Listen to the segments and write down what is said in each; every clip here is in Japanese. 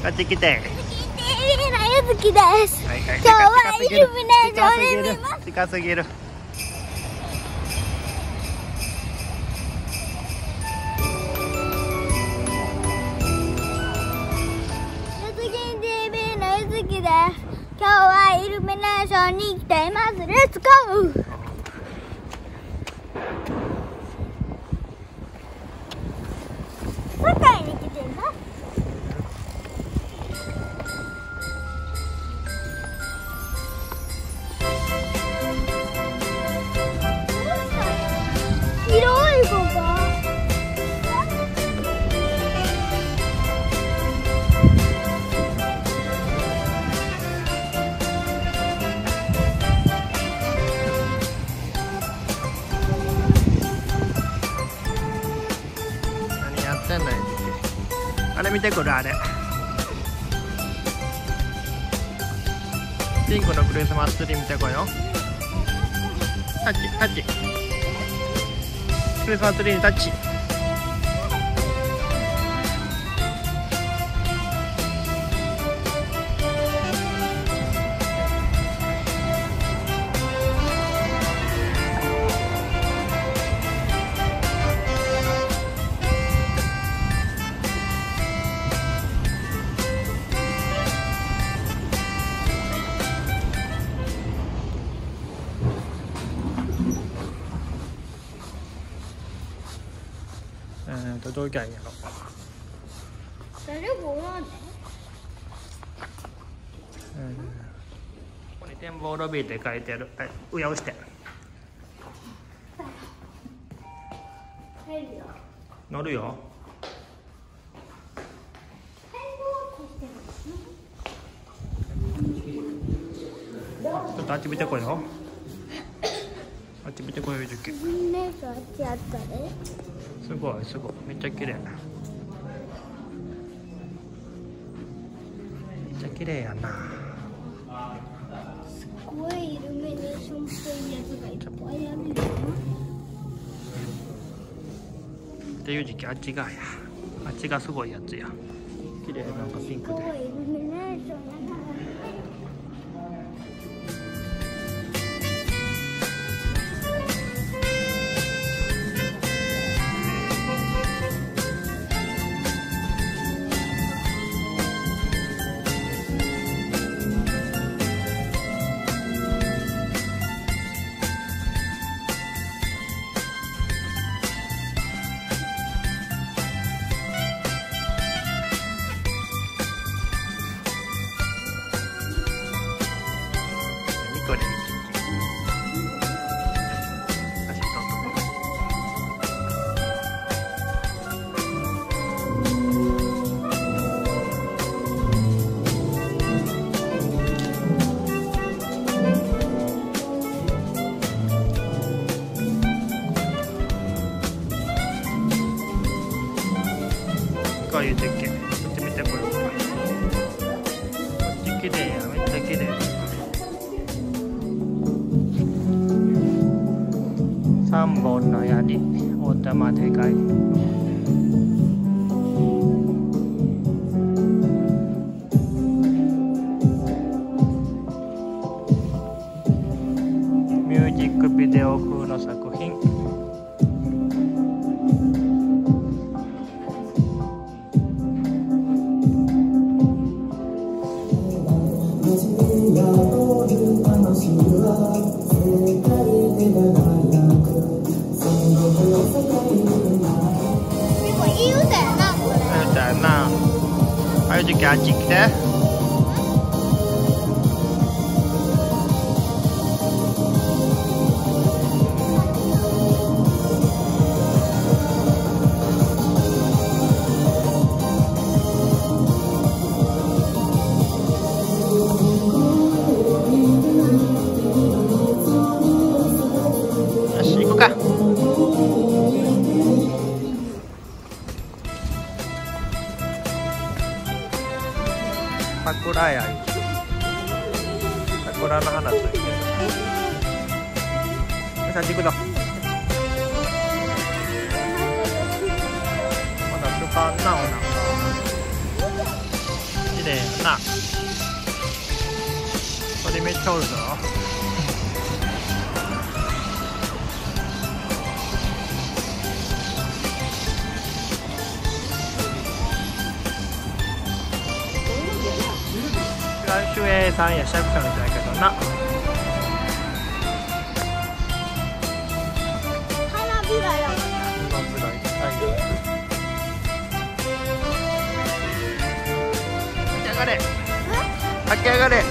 こっち来て。 ゆずきです。 はいはい。 今日はイルミネーションで見ます。 近すぎる。 ゆずき TV のゆずきです。今日はイルミネーションに来ています。レッツゴー。堺に来ています。広いここ。 何やってんのよ。あれ見てくるあれ。ピンクのクリスマスツリー見てこいよ。タッチタッチ。クリスマスツリーにタッチ。どういきゃいいんやろ。 誰もおらんね。 ここに展望ロビーって書いてある。はい、上押して。 入るよ。 乗るよ。ちょっとあっち見てこいよ。あっち見てこいよ、ジュキ。 イルミネーションあっちあったね。 すごいすごい、めっちゃ綺麗。めっちゃ綺麗やな。 すごいイルミネーションっぽいやつがいっぱいあるよ。 っていう時期あっち側や。あっちがすごいやつや。綺麗、なんかピンクで。 すごいイルミネーションやな。 これ写真撮っとく。こういう絶景。こっち見てこれ。こっち綺麗や。めっちゃ綺麗。三本の槍、お玉でかい。ミュージックビデオ風の作品。ああいう時あっち来て。よし行こうか。桜や。桜の花ついてる。さあ行くぞ。まだ時間なおなんか。 てんな。これめっちゃおるぞ。来週さんやしゃくさんみたいけどな。 花びらやもんな。 立ち上がれ。立ち上がれ。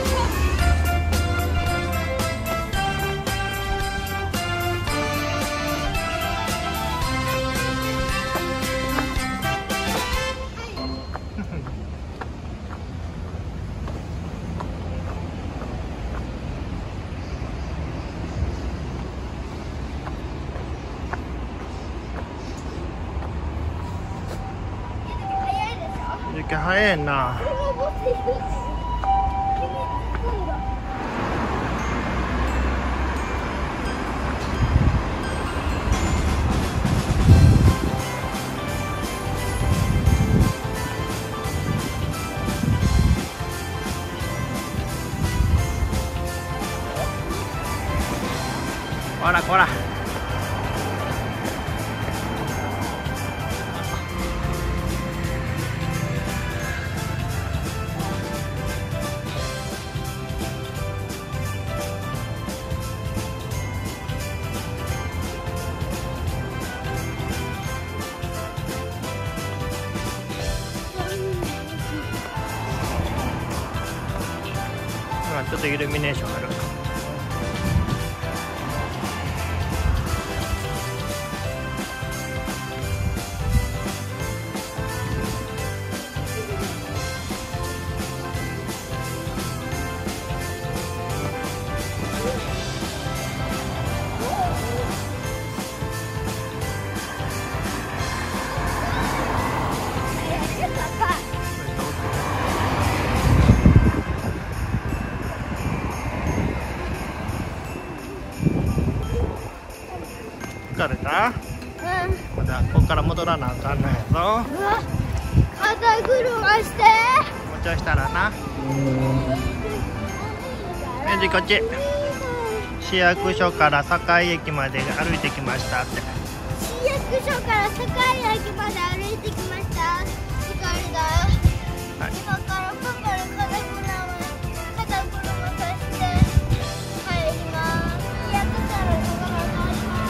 雪早いな。こらこら。ちょっとイルミネーションある。疲れた？まだここから戻らなあかんのやぞ。 うわ、肩車して。 もうちょいしたらな。メンジこっち。市役所から堺駅まで歩いてきましたって。 市役所から堺駅まで歩いてきました。疲れた。 はい、 今からパパに肩車させて帰ります。市役所のところに帰ります。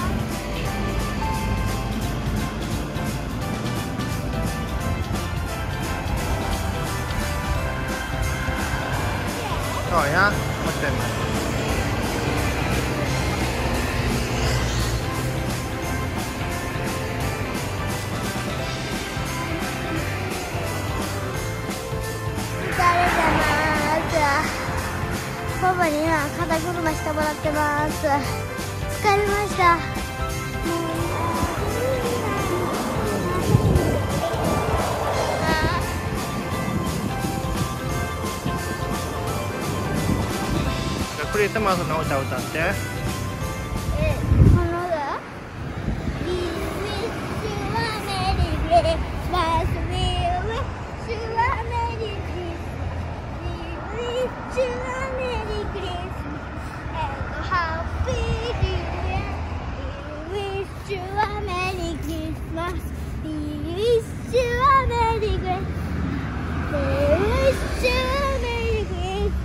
そうや、持ってます。 パパに今肩車してもらってます。疲れました。 クリスマスの歌歌って。 このが We wish you a Merry Christmas. We wish you a Merry Christmas. We wish you a Merry Christmas and Happy New Year. We wish you a Merry Christmas. We wish you a Merry Christmas. We wish you a Merry Christmas.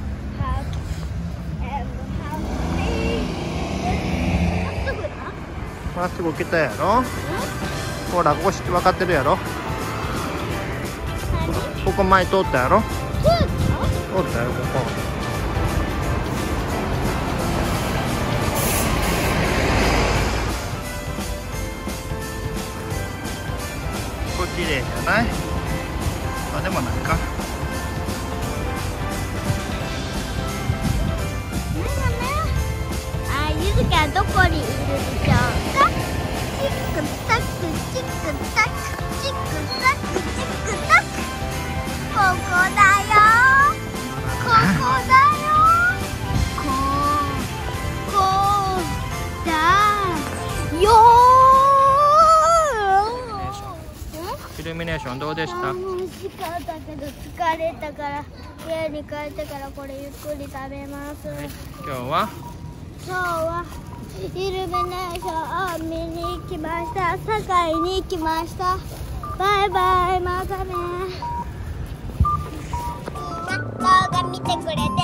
Happy まっすぐ来たやろ。ほら、ここ分かってるやろ。ここ前通ったやろ。通ったよ、ここ。ここ綺麗じゃない？あ、でもないか。 ゆずきはどこにいるでしょうか。チックタックチックタックチックタックチックタック。ここだよ、ここだよ、こだよ。 イルミネーションションどうでした？ 楽しかったけど疲れたから家に帰ってからこれゆっくり食べます。 今日はイルミネーションを見に行きました。堺に行きました。バイバイ、またね。みんな動画見てくれて